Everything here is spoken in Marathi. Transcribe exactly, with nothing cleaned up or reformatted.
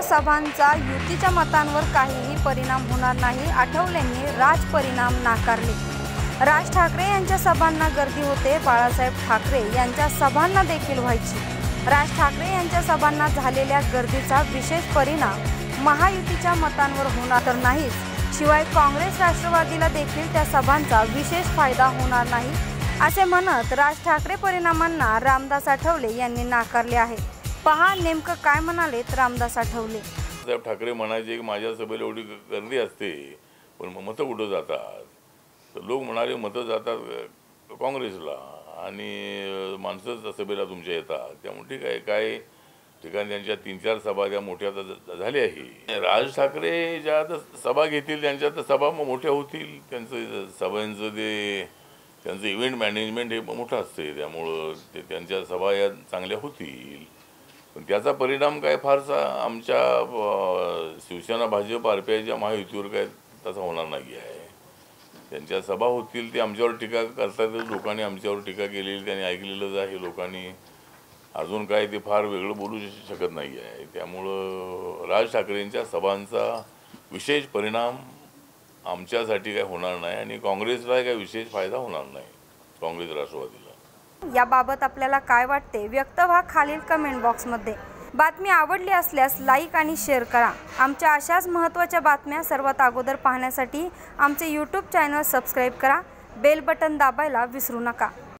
सभांचा युतीच्या मतांवर काहीही परिणाम होणार नाही, आठवलेंनी राजपरिणाम नाकारले। राज ठाकरे यांच्या सभांना गर्दी होते, बाळासाहेब ठाकरे यांच्या सभांना देखील व्हायची। राज ठाकरे यांच्या सभांना झालेल्या गर्दीचा विशेष परिणाम महायुतीच्या मतांवर होणार तर नाहीच, शिवाय काँग्रेस राष्ट्रवादीला देखील त्या सभांचा विशेष फायदा होणार नाही असे म्हणत राज ठाकरे परिणामांना रामदास आठवले यांनी नाकारले आहे। पहा नेमकं काय म्हणालेत रामदास आठवले। साहेब ठाकरे म्हणायचे की माझ्या सभेला एवढी गर्दी असते पण मतं कुठं जातात, तर लोक म्हणाले मतं जातात काँग्रेसला आणि माणसं सभेला तुमच्या येतात, त्यामुळे ठीक आहे। काय ठिकाणी त्यांच्या तीन चार सभा त्या मोठ्या झाल्या आहे। राज ठाकरे ज्या सभा घेतील त्यांच्या तर सभा मोठ्या होतील, त्यांचं सभांचं ते त्यांचं इव्हेंट मॅनेजमेंट हे मोठं असते, त्यामुळं ते त्यांच्या सभा या चांगल्या होतील। पण त्याचा परिणाम काय फारसा आमच्या शिवसेना भाजप आरपीआयच्या महायुतीवर काय तसा होणार नाही आहे। त्यांच्या सभा होतील, ते आमच्यावर टीका करतात, लोकांनी आमच्यावर टीका केलेली त्यांनी ऐकलेलंच आहे। लोकांनी अजून काय ते फार वेगळं बोलू शकत नाही आहे, त्यामुळं राज ठाकरेंच्या सभांचा विशेष परिणाम आमच्यासाठी काय होणार नाही आणि काँग्रेसला काय विशेष फायदा होणार नाही, काँग्रेस राष्ट्रवादीला। याबाबत आपल्याला काय वाटते व्यक्त व्हा खालील कमेंट बॉक्समध्ये। बातमी आवडली असल्यास लाईक आणि शेअर करा। आमच्या अशाच महत्त्वाच्या बातम्या सर्वात अगोदर पाहण्यासाठी आमचे यूट्यूब चॅनल सबस्क्राईब करा, बेल बटन दाबायला विसरू नका।